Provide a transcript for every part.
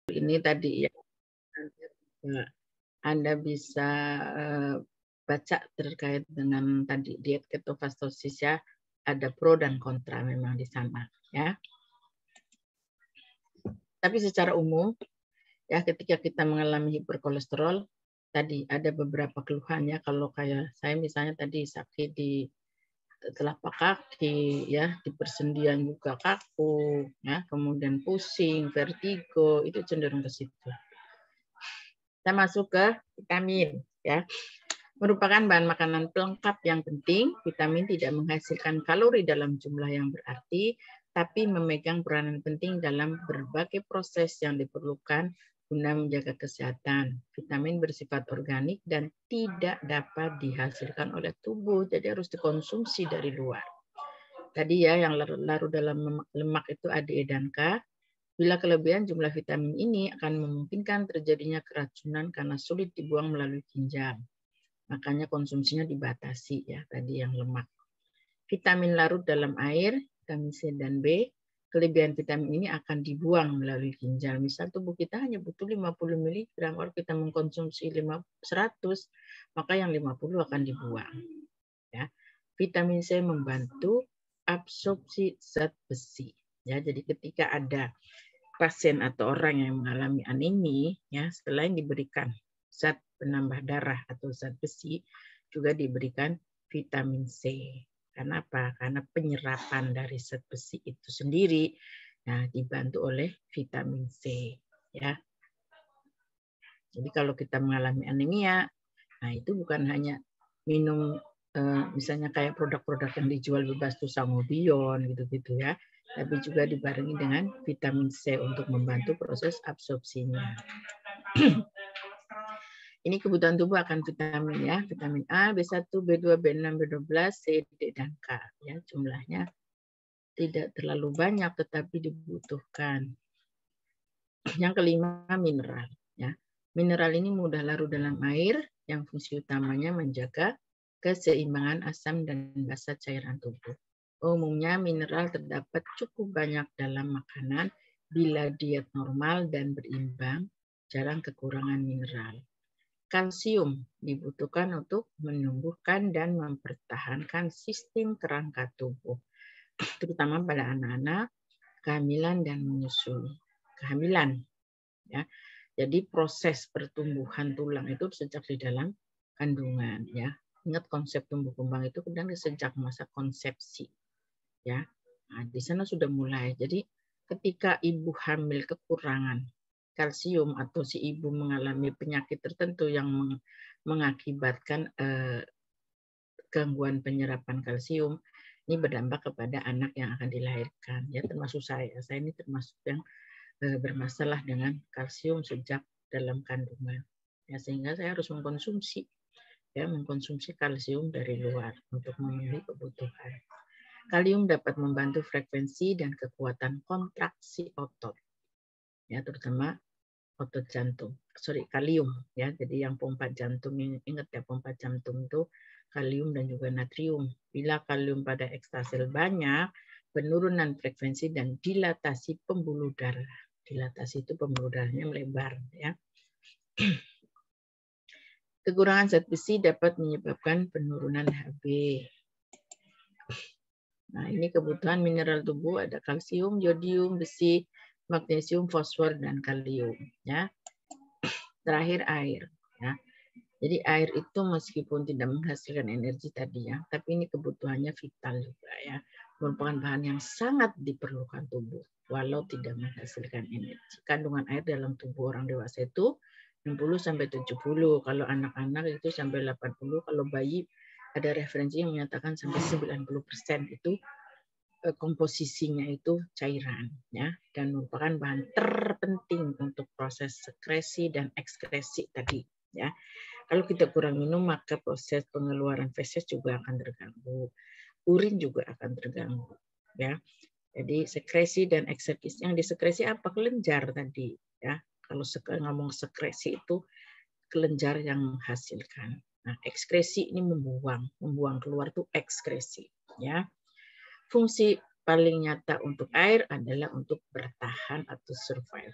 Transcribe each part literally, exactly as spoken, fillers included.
ini tadi ya, Anda bisa uh, baca terkait dengan tadi diet ketofastosis ya, ada pro dan kontra memang di sana ya. Tapi secara umum ya, ketika kita mengalami hiperkolesterol tadi ada beberapa keluhan ya. Kalau kayak saya misalnya tadi sakit di telapak kaki ya, di persendian juga kaku ya, kemudian pusing, vertigo, itu cenderung ke situ. Kita masuk ke vitamin ya. Merupakan bahan makanan pelengkap yang penting. Vitamin tidak menghasilkan kalori dalam jumlah yang berarti, tapi memegang peranan penting dalam berbagai proses yang diperlukan guna menjaga kesehatan. Vitamin bersifat organik dan tidak dapat dihasilkan oleh tubuh, jadi harus dikonsumsi dari luar. Tadi ya, yang larut dalam lemak itu A D E dan K. Bila kelebihan jumlah vitamin ini akan memungkinkan terjadinya keracunan karena sulit dibuang melalui ginjal. Makanya konsumsinya dibatasi ya, tadi yang lemak. Vitamin larut dalam air, vitamin C dan B, kelebihan vitamin ini akan dibuang melalui ginjal. Misal tubuh kita hanya butuh lima puluh miligram, kalau kita mengkonsumsi seratus, maka yang lima puluh akan dibuang. Ya. Vitamin C membantu absorpsi zat besi. Ya, jadi ketika ada pasien atau orang yang mengalami anemi, ya, selain diberikan zat penambah darah atau zat besi, juga diberikan vitamin C. Karena apa? Karena penyerapan dari zat besi itu sendiri, nah, dibantu oleh vitamin C. Ya. Jadi kalau kita mengalami anemia, nah itu bukan hanya minum eh, misalnya kayak produk-produk yang dijual bebas tuh sangobion gitu-gitu ya, tapi juga dibarengi dengan vitamin C untuk membantu proses absorpsinya. Ini kebutuhan tubuh akan vitamin ya, vitamin A, B satu, B dua, B enam, B dua belas, C, D, dan K. Ya, jumlahnya tidak terlalu banyak tetapi dibutuhkan. Yang kelima, mineral. Ya. Mineral ini mudah larut dalam air, yang fungsi utamanya menjaga keseimbangan asam dan basa cairan tubuh. Umumnya mineral terdapat cukup banyak dalam makanan bila diet normal dan berimbang, jarang kekurangan mineral. Kalsium dibutuhkan untuk menumbuhkan dan mempertahankan sistem kerangka tubuh, terutama pada anak-anak, kehamilan dan menyusui. Kehamilan, ya. Jadi proses pertumbuhan tulang itu sejak di dalam kandungan, ya. Ingat konsep tumbuh kembang itu kadang sejak masa konsepsi, ya. Nah, di sana sudah mulai. Jadi ketika ibu hamil kekurangan kalsium atau si ibu mengalami penyakit tertentu yang mengakibatkan eh, gangguan penyerapan kalsium, ini berdampak kepada anak yang akan dilahirkan. Ya, termasuk saya. Saya ini termasuk yang eh, bermasalah dengan kalsium sejak dalam kandungan. Ya, sehingga saya harus mengkonsumsi ya, mengkonsumsi kalsium dari luar untuk memenuhi kebutuhan. Kalium dapat membantu frekuensi dan kekuatan kontraksi otot. Ya, terutama otot jantung. Sorry, kalium ya. Jadi yang pompa jantung, ingat ya, pompa jantung itu kalium dan juga natrium. Bila kalium pada ekstasel banyak, penurunan frekuensi dan dilatasi pembuluh darah. Dilatasi itu pembuluh darahnya melebar ya. Kekurangan zat besi dapat menyebabkan penurunan H B. Nah, ini kebutuhan mineral tubuh, ada kalsium, yodium, besi, magnesium, fosfor, dan kalium ya. Terakhir air ya. Jadi air itu meskipun tidak menghasilkan energi tadi ya, tapi ini kebutuhannya vital juga ya. Merupakan bahan yang sangat diperlukan tubuh walau tidak menghasilkan energi. Kandungan air dalam tubuh orang dewasa itu enam puluh sampai tujuh puluh, kalau anak-anak itu sampai delapan puluh, kalau bayi ada referensi yang menyatakan sampai sembilan puluh persen itu komposisinya itu cairan ya, dan merupakan bahan terpenting untuk proses sekresi dan ekskresi tadi ya. Kalau kita kurang minum maka proses pengeluaran feses juga akan terganggu, urin juga akan terganggu ya. Jadi sekresi dan ekskresi, yang disekresi apa? Kelenjar tadi ya. Kalau ngomong sekresi itu kelenjar yang menghasilkan. Nah, ekskresi ini membuang, membuang keluar tuh ekskresi ya. Fungsi paling nyata untuk air adalah untuk bertahan atau survival.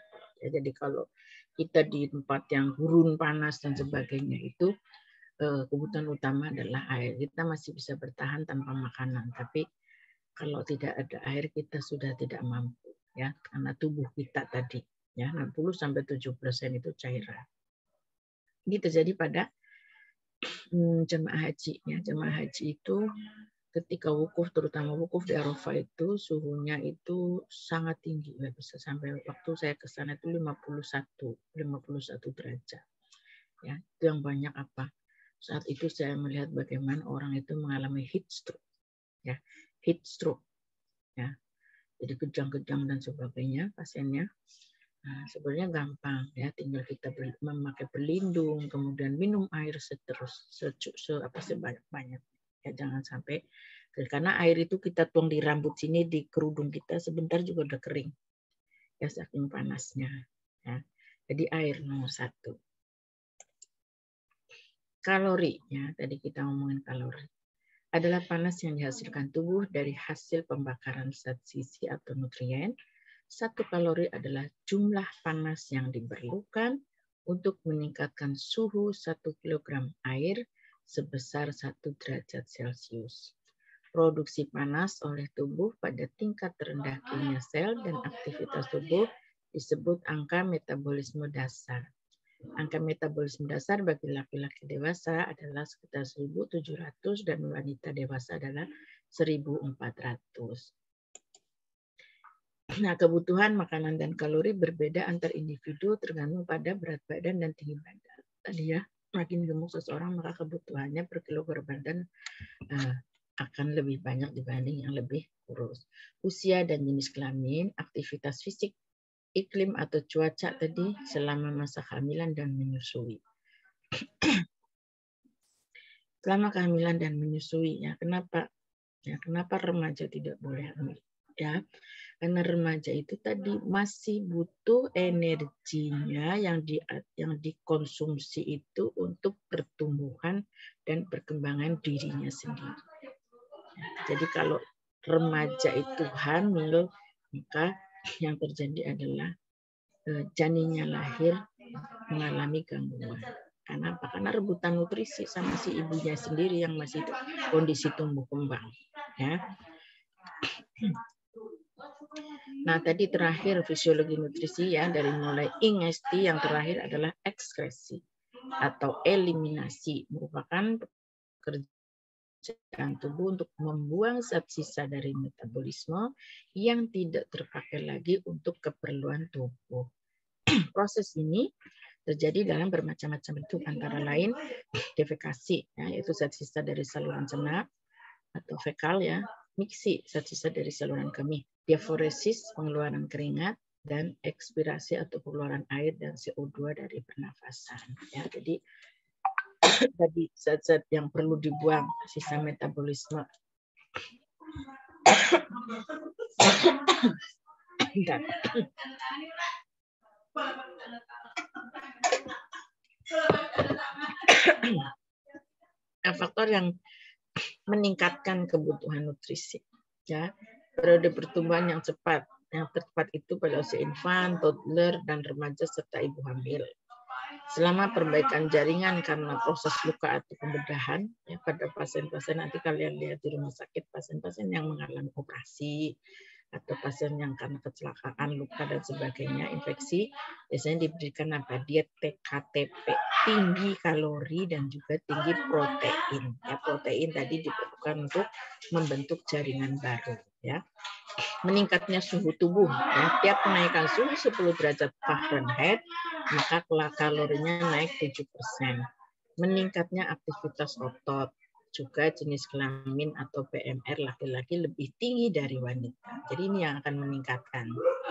Ya, jadi kalau kita di tempat yang gurun, panas dan sebagainya itu kebutuhan utama adalah air. Kita masih bisa bertahan tanpa makanan, tapi kalau tidak ada air kita sudah tidak mampu, ya, karena tubuh kita tadi ya enam puluh sampai tujuh puluh persen itu cairan. Ini terjadi pada hmm, jemaah haji, ya. Jemaah haji itu ketika wukuf, terutama wukuf di Arafah itu suhunya itu sangat tinggi, ya, bisa sampai waktu saya ke sana itu lima puluh satu derajat. Ya, itu yang banyak apa? Saat itu saya melihat bagaimana orang itu mengalami heat stroke, ya, heat stroke, ya, jadi kejang-kejang dan sebagainya pasiennya. Nah, sebenarnya gampang, ya, tinggal kita memakai pelindung, kemudian minum air seterus, secuk, se apa sebanyak-banyak, ya, jangan sampai, karena air itu kita tuang di rambut sini, di kerudung kita, sebentar juga udah kering, ya, saking panasnya, ya. Jadi air nomor satu. Kalori, ya, tadi kita ngomongin kalori, adalah panas yang dihasilkan tubuh dari hasil pembakaran zat gizi atau nutrien. Satu kalori adalah jumlah panas yang diperlukan untuk meningkatkan suhu satu kilogram air sebesar satu derajat Celcius. Produksi panas oleh tubuh pada tingkat terendah kimia sel dan aktivitas tubuh disebut angka metabolisme dasar. Angka metabolisme dasar bagi laki-laki dewasa adalah sekitar seribu tujuh ratus dan wanita dewasa adalah seribu empat ratus. Nah, kebutuhan makanan dan kalori berbeda antar individu tergantung pada berat badan dan tinggi badan. Tadi, ya, makin gemuk seseorang maka kebutuhannya per kilogram badan uh, akan lebih banyak dibanding yang lebih kurus. Usia dan jenis kelamin, aktivitas fisik, iklim atau cuaca tadi selama masa kehamilan dan menyusui. Selama kehamilan dan menyusui, ya, kenapa? Ya, kenapa remaja tidak boleh hamil? Ya, karena remaja itu tadi masih butuh energinya yang di yang dikonsumsi itu untuk pertumbuhan dan perkembangan dirinya sendiri. Ya, jadi kalau remaja itu hamil, maka yang terjadi adalah eh, janinnya lahir mengalami gangguan. Karena apa? Karena rebutan nutrisi sama si ibunya sendiri yang masih kondisi tumbuh kembang. Ya. Nah, tadi terakhir fisiologi nutrisi, ya, dari mulai ingesti, yang terakhir adalah ekskresi atau eliminasi, merupakan pekerjaan tubuh untuk membuang zat sisa dari metabolisme yang tidak terpakai lagi untuk keperluan tubuh. Proses ini terjadi dalam bermacam-macam bentuk, antara lain defekasi, ya, yaitu zat sisa dari saluran cerna atau fekal, ya, miksi, zat sisa dari saluran kemih, diaforesis, pengeluaran keringat, dan ekspirasi atau pengeluaran air dan C O dua dari pernafasan. Ya, jadi tadi zat-zat yang perlu dibuang, sisa metabolisme. Nah, faktor yang meningkatkan kebutuhan nutrisi, ya, periode pertumbuhan yang cepat, yang tepat itu pada usia infan, toddler, dan remaja serta ibu hamil. Selama perbaikan jaringan karena proses luka atau pembedahan, ya, pada pasien-pasien, nanti kalian lihat di rumah sakit, pasien-pasien yang mengalami operasi atau pasien yang karena kecelakaan, luka dan sebagainya, infeksi, biasanya diberikan apa? Diet T K T P, tinggi kalori dan juga tinggi protein. Ya, protein tadi diperlukan untuk membentuk jaringan baru. Ya. Meningkatnya suhu tubuh, ya, tiap kenaikan suhu sepuluh derajat Fahrenheit, maka kalorinya naik tujuh persen. Meningkatnya aktivitas otot, juga jenis kelamin atau B M R laki-laki lebih tinggi dari wanita. Jadi ini yang akan meningkatkan.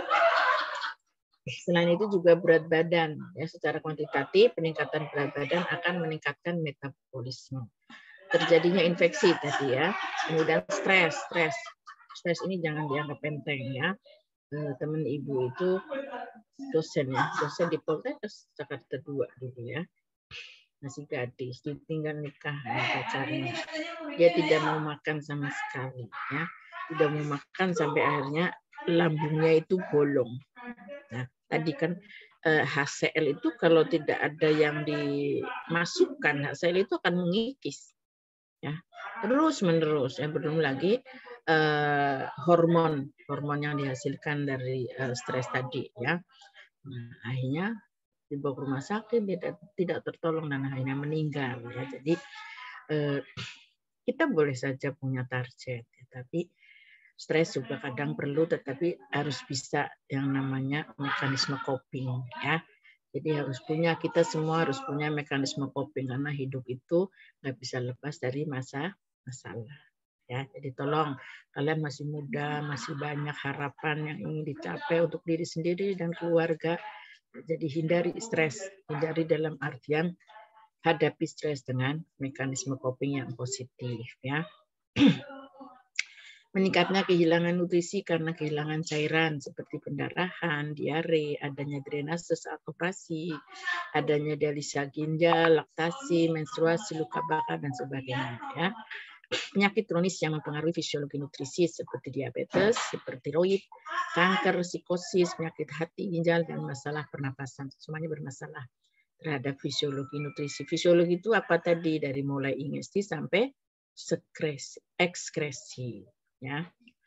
Selain itu juga berat badan, ya, secara kuantitatif peningkatan berat badan akan meningkatkan metabolisme. Terjadinya infeksi tadi, ya, kemudian stres, stres, stres ini jangan dianggap enteng, ya. Teman ibu itu dosen, ya, dosen di Poltekkes Jakarta dua dulu, ya. Masih gadis, ditinggal nikah sama pacarnya. Dia tidak mau makan sama sekali, ya. Tidak mau makan sampai akhirnya lambungnya itu bolong. Nah, tadi kan H C L itu kalau tidak ada yang dimasukkan, H C L itu akan mengikis, ya terus menerus. Ya belum lagi eh, hormon hormon yang dihasilkan dari eh, stres tadi, ya. Nah, akhirnya dibawa ke rumah sakit, tidak tidak tertolong dan akhirnya meninggal, ya. Jadi eh, kita boleh saja punya target, ya, tapi stres juga kadang perlu, tetapi harus bisa yang namanya mekanisme coping, ya. Jadi harus punya, kita semua harus punya mekanisme coping karena hidup itu nggak bisa lepas dari masa masalah, ya. Jadi tolong, kalian masih muda, masih banyak harapan yang ingin dicapai untuk diri sendiri dan keluarga. Jadi hindari stres, hindari dalam artian hadapi stres dengan mekanisme coping yang positif, ya. Meningkatnya kehilangan nutrisi karena kehilangan cairan seperti pendarahan, diare, adanya drainase saat operasi, adanya dialisa ginjal, laktasi, menstruasi, luka bakar, dan sebagainya, ya. Penyakit kronis yang mempengaruhi fisiologi nutrisi seperti diabetes, hipertiroid, kanker, psikosis, penyakit hati, ginjal, dan masalah pernapasan. Semuanya bermasalah terhadap fisiologi nutrisi. Fisiologi itu apa tadi? Dari mulai ingesti sampai sekresi, ekskresi, ya.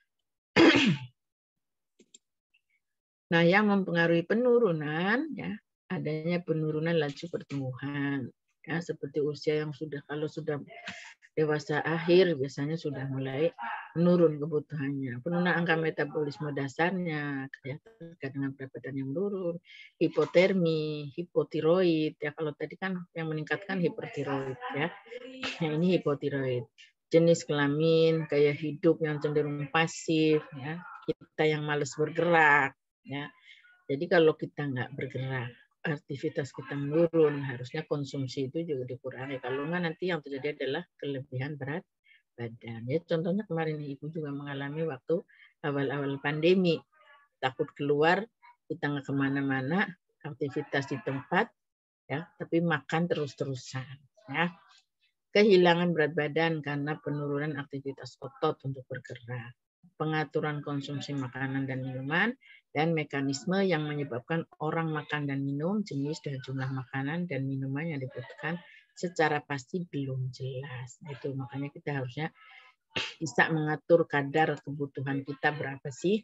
Nah, yang mempengaruhi penurunan, ya, adanya penurunan laju pertumbuhan, ya, seperti usia yang sudah, kalau sudah dewasa akhir biasanya sudah mulai menurun kebutuhannya. Penurunan angka metabolisme dasarnya, ya, terkait dengan berat badan yang menurun, hipotermi, hipotiroid, ya, kalau tadi kan yang meningkatkan hipertiroid, ya. Nah, ini hipotiroid. Jenis kelamin, gaya hidup yang cenderung pasif, ya, kita yang malas bergerak, ya. Jadi kalau kita nggak bergerak, aktivitas kita menurun, harusnya konsumsi itu juga dikurangi. Kalau nggak nanti yang terjadi adalah kelebihan berat badan. Ya, contohnya kemarin Ibu juga mengalami waktu awal-awal pandemi, takut keluar, kita nggak kemana-mana, aktivitas di tempat, ya, tapi makan terus-terusan, ya. Kehilangan berat badan karena penurunan aktivitas otot untuk bergerak, pengaturan konsumsi makanan dan minuman, dan mekanisme yang menyebabkan orang makan dan minum, jenis dan jumlah makanan dan minuman yang dibutuhkan secara pasti belum jelas. Itu makanya kita harusnya bisa mengatur kadar kebutuhan kita berapa sih.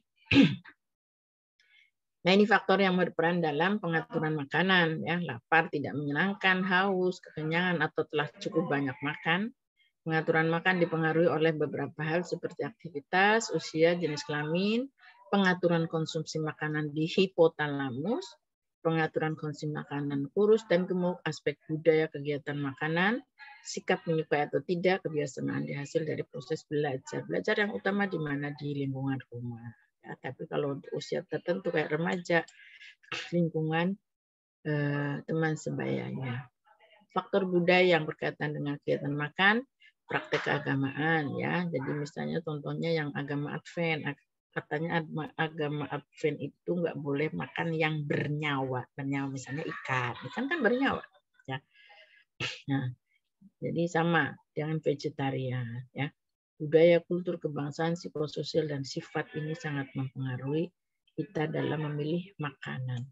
Nah, ini faktor yang berperan dalam pengaturan makanan, ya, lapar, tidak menyenangkan, haus, kekenyangan, atau telah cukup banyak makan. Pengaturan makan dipengaruhi oleh beberapa hal seperti aktivitas, usia, jenis kelamin, pengaturan konsumsi makanan di hipotalamus, pengaturan konsumsi makanan kurus dan gemuk, aspek budaya kegiatan makanan, sikap menyukai atau tidak, kebiasaan hasil dari proses belajar. Belajar yang utama di mana? Di lingkungan rumah. Ya, tapi kalau untuk usia tertentu kayak remaja, lingkungan eh, teman sebayanya. Faktor budaya yang berkaitan dengan kegiatan makan, praktek keagamaan, ya. Jadi misalnya contohnya yang agama Advent, katanya agama Advent itu nggak boleh makan yang bernyawa, bernyawa misalnya ikan, ikan kan bernyawa, ya. Nah, jadi sama dengan vegetarian, ya. Budaya, kultur, kebangsaan, psikososial, dan sifat ini sangat mempengaruhi kita dalam memilih makanan.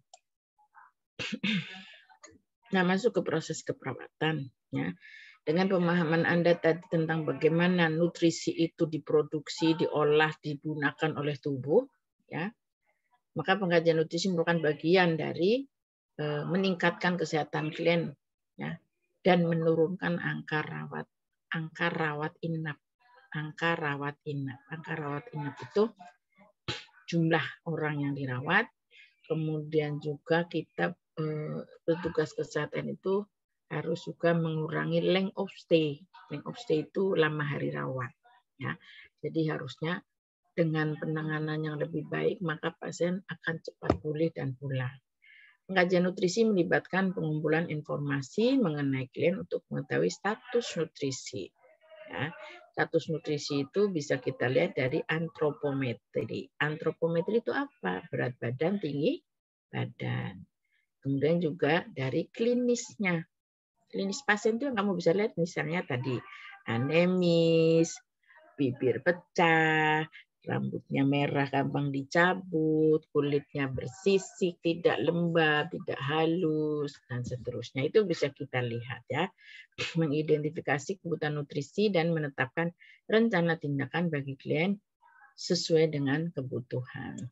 Nah, masuk ke proses keperawatan, ya. Dengan pemahaman Anda tadi tentang bagaimana nutrisi itu diproduksi, diolah, digunakan oleh tubuh, ya, maka pengkajian nutrisi merupakan bagian dari eh, meningkatkan kesehatan klien, ya, dan menurunkan angka rawat, angka rawat inap. Angka rawat inap. Angka rawat inap itu jumlah orang yang dirawat, kemudian juga kita eh, petugas kesehatan itu harus juga mengurangi length of stay. Length of stay itu lama hari rawat, ya. Jadi harusnya dengan penanganan yang lebih baik maka pasien akan cepat pulih dan pulang. Pengkajian nutrisi melibatkan pengumpulan informasi mengenai klien untuk mengetahui status nutrisi. Ya, status nutrisi itu bisa kita lihat dari antropometri. Antropometri itu apa? Berat badan, tinggi badan. Kemudian juga dari klinisnya. Klinis pasien itu yang kamu bisa lihat misalnya tadi anemis, bibir pecah, rambutnya merah gampang dicabut, kulitnya bersisik, tidak lembab, tidak halus, dan seterusnya. Itu bisa kita lihat ya. Mengidentifikasi kebutuhan nutrisi dan menetapkan rencana tindakan bagi klien sesuai dengan kebutuhan.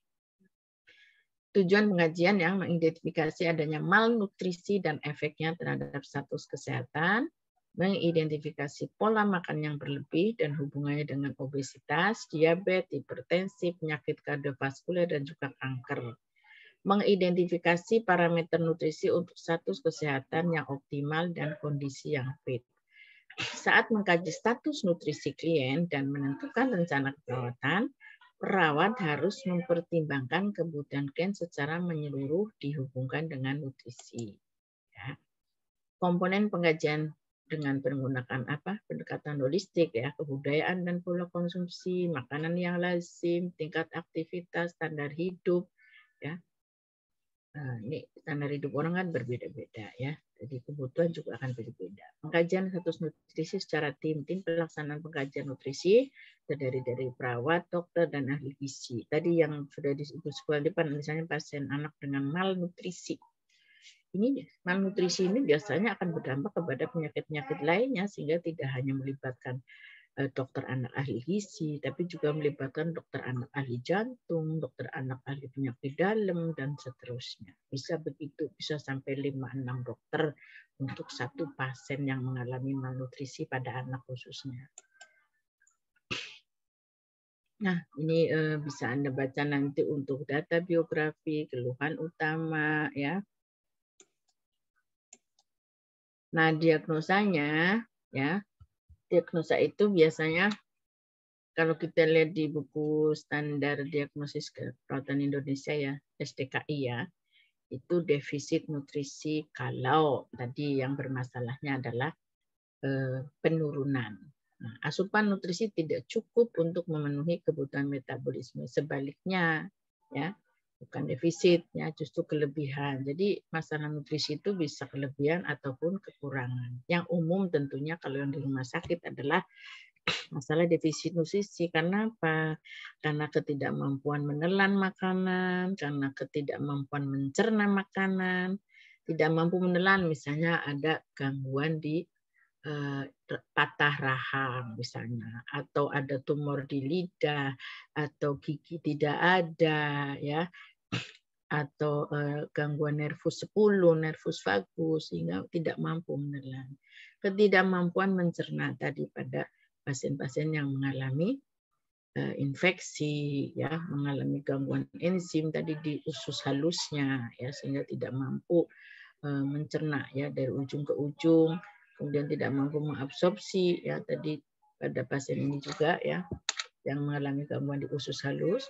Tujuan pengajian yang mengidentifikasi adanya malnutrisi dan efeknya terhadap status kesehatan, mengidentifikasi pola makan yang berlebih dan hubungannya dengan obesitas, diabetes, hipertensi, penyakit kardiovaskuler, dan juga kanker. Mengidentifikasi parameter nutrisi untuk status kesehatan yang optimal dan kondisi yang fit. Saat mengkaji status nutrisi klien dan menentukan rencana perawatan, perawat harus mempertimbangkan kebutuhan klien secara menyeluruh dihubungkan dengan nutrisi. Ya. Komponen pengkajian dengan menggunakan apa? Pendekatan holistik ya, kebudayaan dan pola konsumsi, makanan yang lazim, tingkat aktivitas, standar hidup, ya. Nah, ini standar hidup orang kan berbeda-beda ya. Jadi kebutuhan juga akan berbeda. Pengkajian status nutrisi secara tim, tim pelaksanaan pengkajian nutrisi terdiri dari perawat, dokter, dan ahli gizi. Tadi yang sudah disebut sekolah depan, misalnya pasien anak dengan malnutrisi. Ini malnutrisi ini biasanya akan berdampak kepada penyakit-penyakit lainnya sehingga tidak hanya melibatkan dokter anak ahli gizi, tapi juga melibatkan dokter anak ahli jantung, dokter anak ahli penyakit dalam, dan seterusnya. Bisa begitu, bisa sampai lima enam dokter untuk satu pasien yang mengalami malnutrisi pada anak khususnya. Nah, ini eh, bisa Anda baca nanti untuk data biografi, keluhan utama, ya. Nah, diagnosanya, ya, diagnosa itu biasanya kalau kita lihat di buku standar diagnosis keperawatan Indonesia ya, S D K I ya, itu defisit nutrisi kalau tadi yang bermasalahnya adalah eh, penurunan. Nah, asupan nutrisi tidak cukup untuk memenuhi kebutuhan metabolisme. Sebaliknya, ya, bukan defisit, ya, justru kelebihan. Jadi masalah nutrisi itu bisa kelebihan ataupun kekurangan. Yang umum tentunya kalau yang di rumah sakit adalah masalah defisit nutrisi. Karena apa? Karena ketidakmampuan menelan makanan, karena ketidakmampuan mencerna makanan, tidak mampu menelan, misalnya ada gangguan di uh, patah rahang misalnya, atau ada tumor di lidah, atau gigi tidak ada, ya, atau uh, gangguan nervus sepuluh, nervus vagus, sehingga tidak mampu menelan. Ketidakmampuan mencerna tadi pada pasien-pasien yang mengalami uh, infeksi, ya, mengalami gangguan enzim tadi di usus halusnya, ya, sehingga tidak mampu uh, mencerna, ya, dari ujung ke ujung, kemudian tidak mampu mengabsorpsi, ya, tadi pada pasien ini juga, ya, yang mengalami gangguan di usus halus.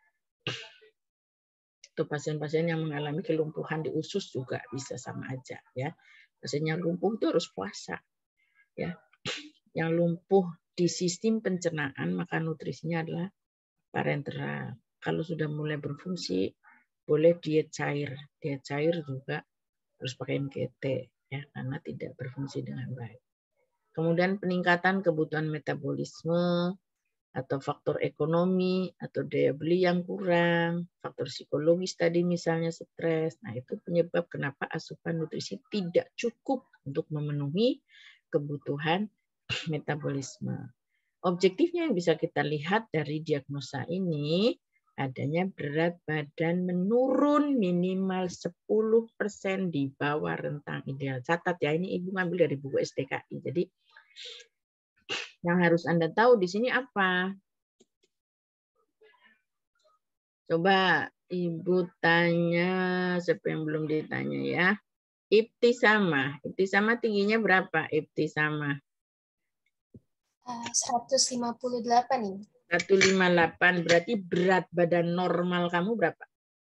Atau pasien-pasien yang mengalami kelumpuhan di usus juga bisa sama aja, ya. Pasien yang lumpuh itu harus puasa, ya. Yang lumpuh di sistem pencernaan maka nutrisinya adalah parenteral. Kalau sudah mulai berfungsi boleh diet cair. Diet cair juga harus pakai M K T, ya, karena tidak berfungsi dengan baik. Kemudian peningkatan kebutuhan metabolisme atau faktor ekonomi atau daya beli yang kurang, faktor psikologis tadi misalnya stres. Nah, itu penyebab kenapa asupan nutrisi tidak cukup untuk memenuhi kebutuhan metabolisme. Objektifnya yang bisa kita lihat dari diagnosa ini adanya berat badan menurun minimal sepuluh persen di bawah rentang ideal. Catat ya, ini Ibu ngambil dari buku S D K I. Jadi yang harus Anda tahu di sini apa? Coba Ibu tanya siapa yang belum ditanya ya. Ibtisama. Ibtisama tingginya berapa? Ibtisama. Uh, seratus lima puluh delapan ini. seratus lima puluh delapan berarti berat badan normal kamu berapa?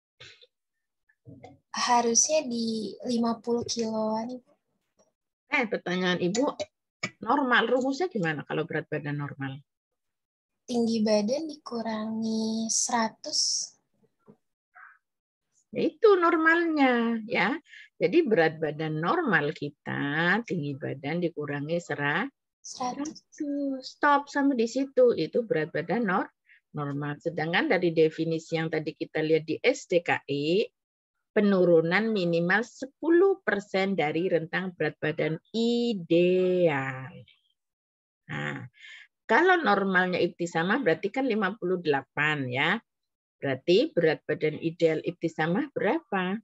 Harusnya di lima puluh kiloan. Eh, pertanyaan Ibu, normal rumusnya gimana kalau berat badan normal? Tinggi badan dikurangi seratus. Ya, itu normalnya, ya. Jadi berat badan normal kita, tinggi badan dikurangi seratus. Stop sampai di situ, itu berat badan normal. normal. Sedangkan dari definisi yang tadi kita lihat di S D K I, penurunan minimal sepuluh persen dari rentang berat badan ideal. Nah, kalau normalnya Ibtisamah berarti kan lima puluh delapan ya. Berarti berat badan ideal Ibtisamah berapa?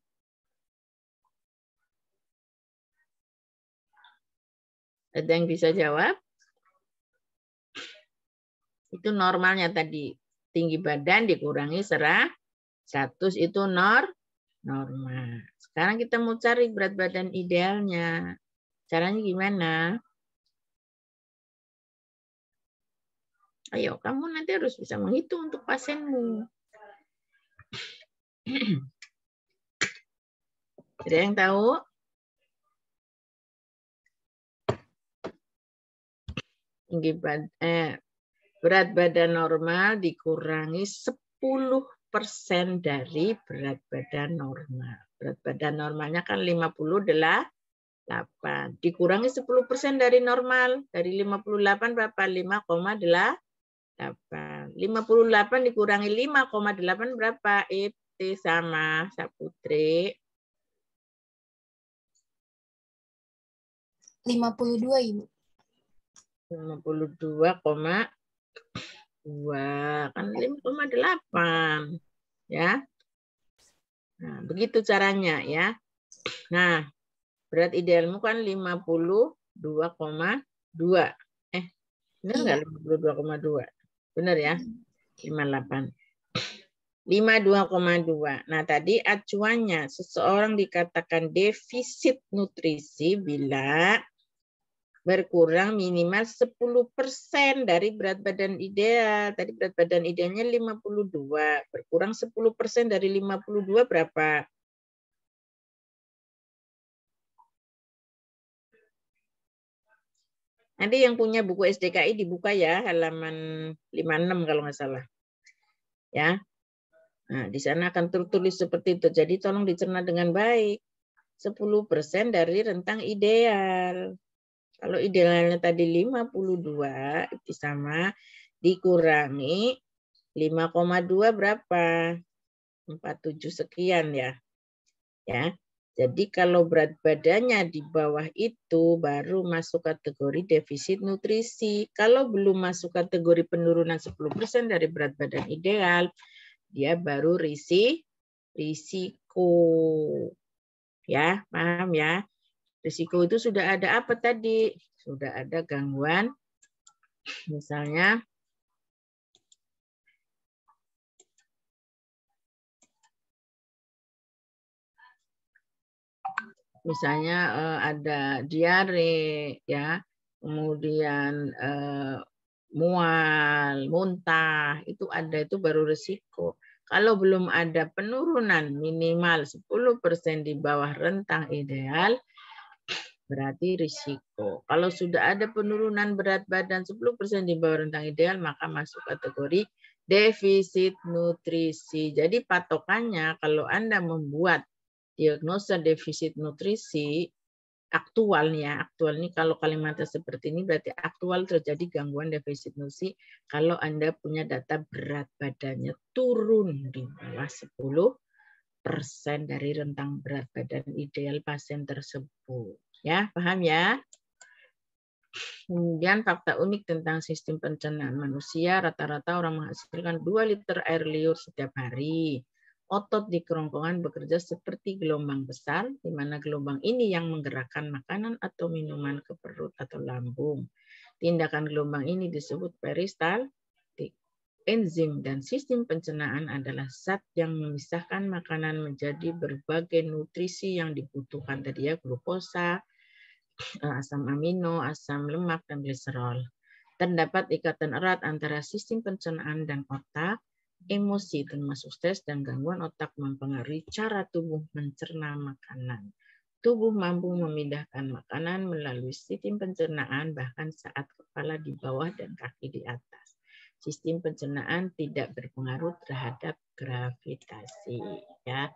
Ada yang bisa jawab? Itu normalnya tadi. Tinggi badan dikurangi serah seratus itu nor normal. Sekarang kita mau cari berat badan idealnya. Caranya gimana? Ayo, kamu nanti harus bisa menghitung untuk pasienmu. Ada yang tahu? Tinggi badan, eh, berat badan normal dikurangi sepuluh persen dari berat badan normal. Berat badan normalnya kan lima puluh delapan. Dikurangi sepuluh persen dari normal. Dari lima puluh delapan berapa? lima koma delapan. lima puluh delapan dikurangi lima koma delapan berapa? Itu sama Saputri. lima puluh dua, Ibu. lima puluh dua koma dua. Kan lima koma delapan. Ya. Nah, begitu caranya ya. Nah, berat idealmu kan lima puluh dua koma dua. Eh, benar nggak lima puluh dua koma dua? Benar ya? lima puluh delapan. lima puluh dua koma dua. Nah, tadi acuannya seseorang dikatakan defisit nutrisi bila berkurang minimal sepuluh persen dari berat badan ideal. Tadi berat badan idealnya lima puluh dua. Berkurang sepuluh persen dari lima puluh dua berapa? Nanti yang punya buku S D K I dibuka ya, halaman lima puluh enam kalau nggak salah. Ya. Nah, di sana akan tertulis seperti itu. Jadi tolong dicerna dengan baik. sepuluh persen dari rentang ideal. Kalau idealnya tadi lima puluh dua, itu sama dikurangi lima koma dua berapa? empat puluh tujuh sekian ya. Ya. Jadi kalau berat badannya di bawah itu baru masuk kategori defisit nutrisi. Kalau belum masuk kategori penurunan sepuluh persen dari berat badan ideal, dia baru risi, risiko. Ya, paham ya? Risiko itu sudah ada apa tadi? Sudah ada gangguan, misalnya misalnya eh, ada diare, ya, kemudian eh, mual, muntah, itu ada, itu baru risiko. Kalau belum ada penurunan minimal sepuluh persen di bawah rentang ideal, berarti risiko. Kalau sudah ada penurunan berat badan sepuluh persen di bawah rentang ideal, maka masuk kategori defisit nutrisi. Jadi patokannya kalau Anda membuat diagnosa defisit nutrisi, aktual nih ya, aktual nih kalau kalimatnya seperti ini berarti aktual terjadi gangguan defisit nutrisi kalau Anda punya data berat badannya turun di bawah sepuluh persen dari rentang berat badan ideal pasien tersebut. Ya, paham ya? Kemudian fakta unik tentang sistem pencernaan manusia, rata-rata orang menghasilkan dua liter air liur setiap hari. Otot di kerongkongan bekerja seperti gelombang besar, di mana gelombang ini yang menggerakkan makanan atau minuman ke perut atau lambung. Tindakan gelombang ini disebut peristaltik. Enzim dan sistem pencernaan adalah zat yang memisahkan makanan menjadi berbagai nutrisi yang dibutuhkan tadi ya, glukosa, asam amino, asam lemak, dan glycerol. Terdapat ikatan erat antara sistem pencernaan dan otak. Emosi termasuk stres dan gangguan otak mempengaruhi cara tubuh mencerna makanan. Tubuh mampu memindahkan makanan melalui sistem pencernaan bahkan saat kepala di bawah dan kaki di atas. Sistem pencernaan tidak berpengaruh terhadap gravitasi, ya.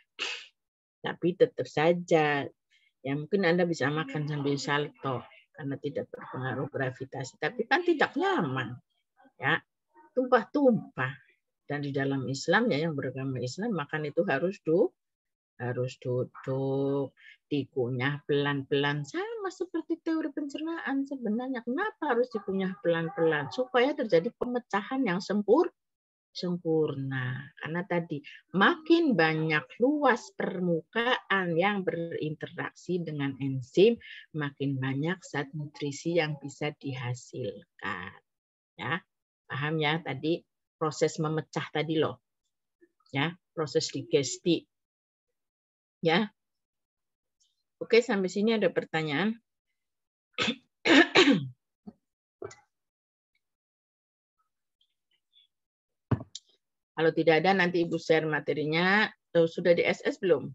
Tapi tetap saja, ya mungkin Anda bisa makan sambil salto karena tidak berpengaruh gravitasi, tapi kan tidak nyaman, ya. tumpah-tumpah. Dan di dalam Islam ya, yang beragama Islam, makan itu harus du, harus duduk, dikunyah pelan-pelan, sama seperti teori pencernaan sebenarnya. Kenapa harus dikunyah pelan-pelan? Supaya terjadi pemecahan yang sempur, sempurna. Karena tadi makin banyak luas permukaan yang berinteraksi dengan enzim, makin banyak zat nutrisi yang bisa dihasilkan. Ya, paham ya tadi? Proses memecah tadi loh, ya, proses digesti, ya. Oke, sampai sini ada pertanyaan? Kalau tidak ada, nanti Ibu share materinya. Sudah di S S belum?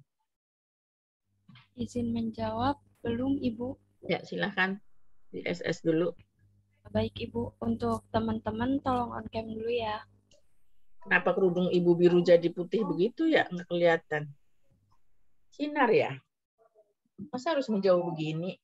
Izin menjawab, belum Ibu. Ya, silahkan di S S dulu. Baik Ibu, untuk teman-teman tolong on cam dulu ya. Kenapa kerudung Ibu biru jadi putih begitu ya? Nggak kelihatan. Sinar ya? Masa harus menjauh begini?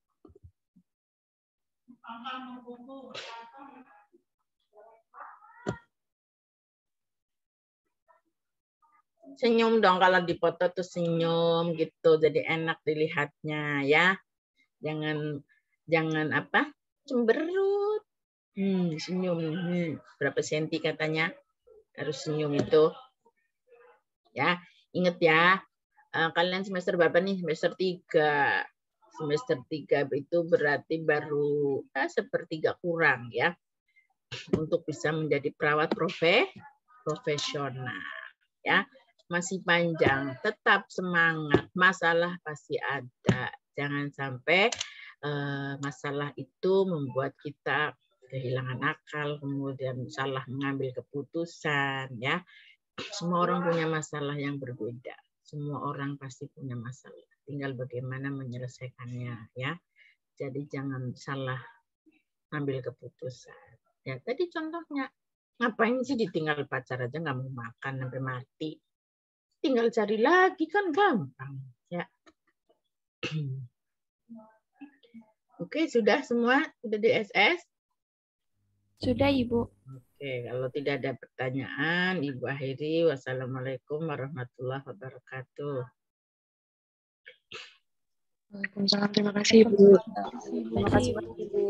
Senyum dong kalau dipoto tuh senyum gitu, jadi enak dilihatnya ya. Jangan jangan apa? Cemberut. Hmm, senyum. Hmm, berapa senti katanya? Harus senyum itu. Ya, ingat ya. Kalian semester berapa nih? Semester tiga. Semester tiga itu berarti baru eh, sepertiga kurang ya. Untuk bisa menjadi perawat profe, profesional. Ya, masih panjang. Tetap semangat. Masalah pasti ada. Jangan sampai eh, masalah itu membuat kita kehilangan akal, kemudian salah mengambil keputusan. Ya, semua orang punya masalah yang berbeda. Semua orang pasti punya masalah. Tinggal bagaimana menyelesaikannya, ya. Jadi jangan salah ambil keputusan. Ya, tadi contohnya, ngapain sih ditinggal pacar aja nggak mau makan sampai mati? Tinggal cari lagi kan gampang, ya. Oke, sudah semua? Sudah di S S? Sudah Ibu. Oke, kalau tidak ada pertanyaan, Ibu akhiri. Wassalamualaikum warahmatullahi wabarakatuh. Waalaikumsalam. Terima kasih, Ibu. Terima kasih Ibu.